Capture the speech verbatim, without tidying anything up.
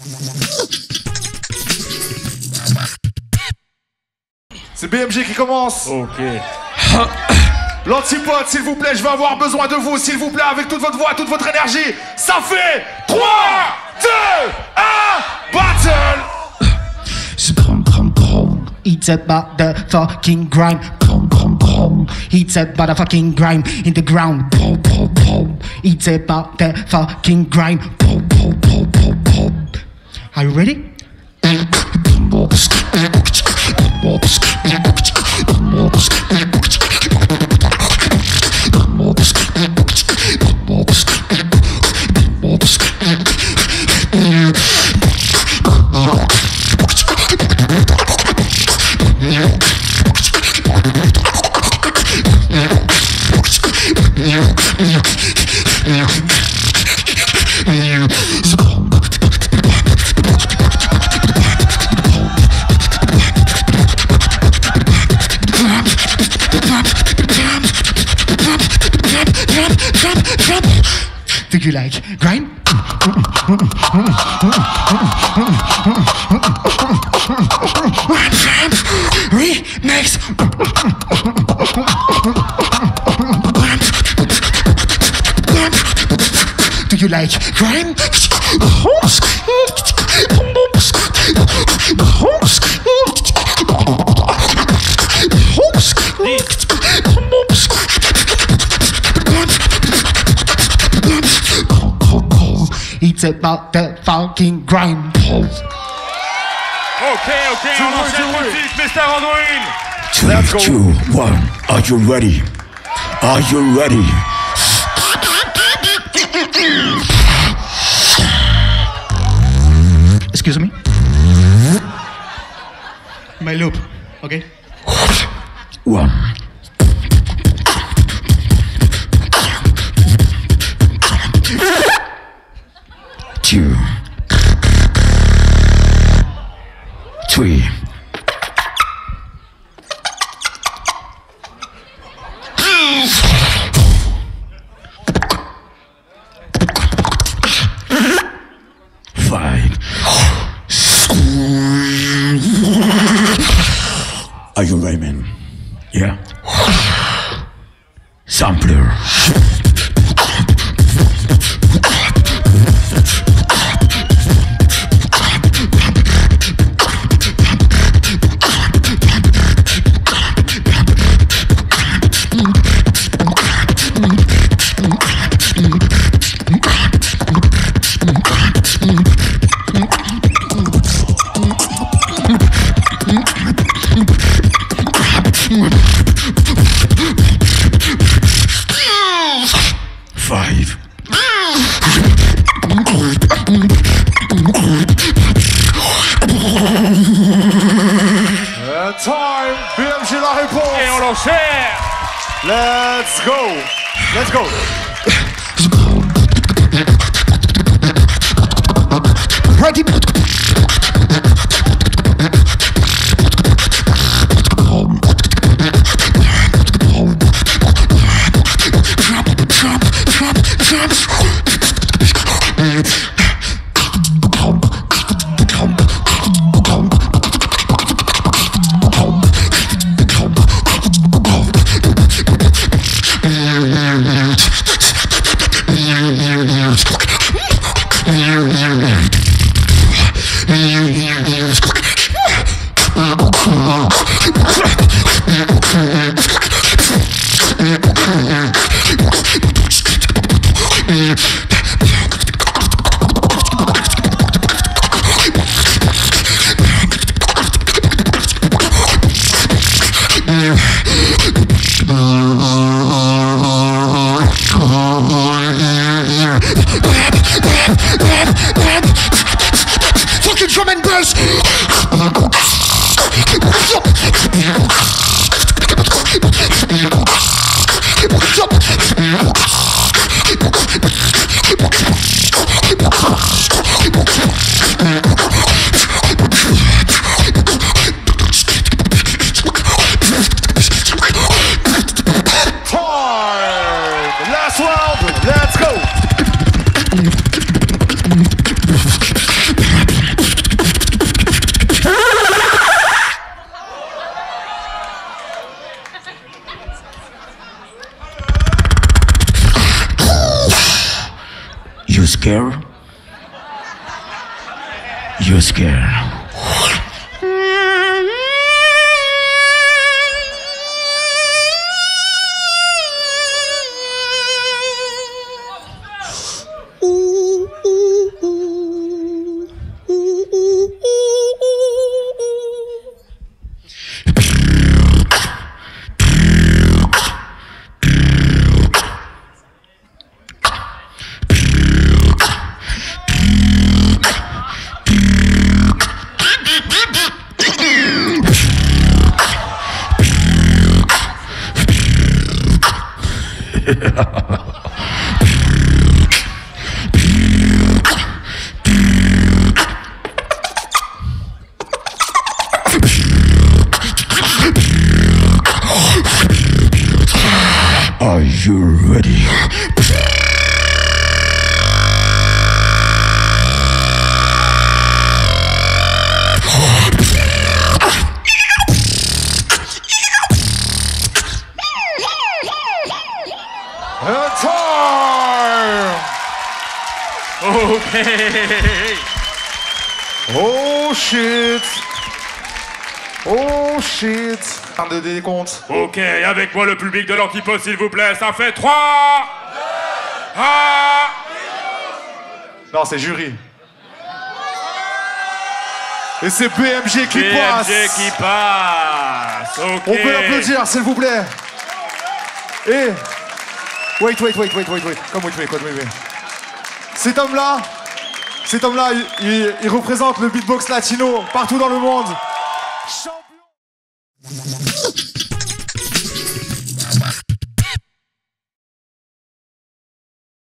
C'est B M G qui commence. Ok. L'antipode, s'il vous plaît, je vais avoir besoin de vous, s'il vous plaît, avec toute votre voix, toute votre énergie. Ça fait trois, deux, un, battle. It's about the fucking grind. It's about the fucking grind in the ground. It's about the fucking grind. Are you ready? Do you like grind? Remix. Do you like grind? It's about the fucking grind. Ok, ok, on enchaîne tout de suite, mister Andouille. Let's go. Two, one. Are you ready? Are you ready? Excuse me? My loop, okay? One. Two. Three. Five. Are you ready, man? Yeah? Sampler. Five. Uh, time. B M G la réponse. Et on l'enchaîne. Let's go. Let's go. Ready? Fucking drum and bass. Last round, let's go. scared? You're scared. Are you ready? Time! Okay. Oh shit! Oh shit! Un de décompte. Ok, avec moi le public de l'Antiposte, s'il vous plaît. Ça fait trois. un. Non, c'est jury. Et c'est B M G qui B M G passe. qui passe. Ok. On peut l'applaudir, s'il vous plaît. Et... Wait, wait, wait, wait, wait, wait. Come with me, come with me. Cet homme-là, cet homme-là, il, il, il représente le beatbox latino partout dans le monde. Champion.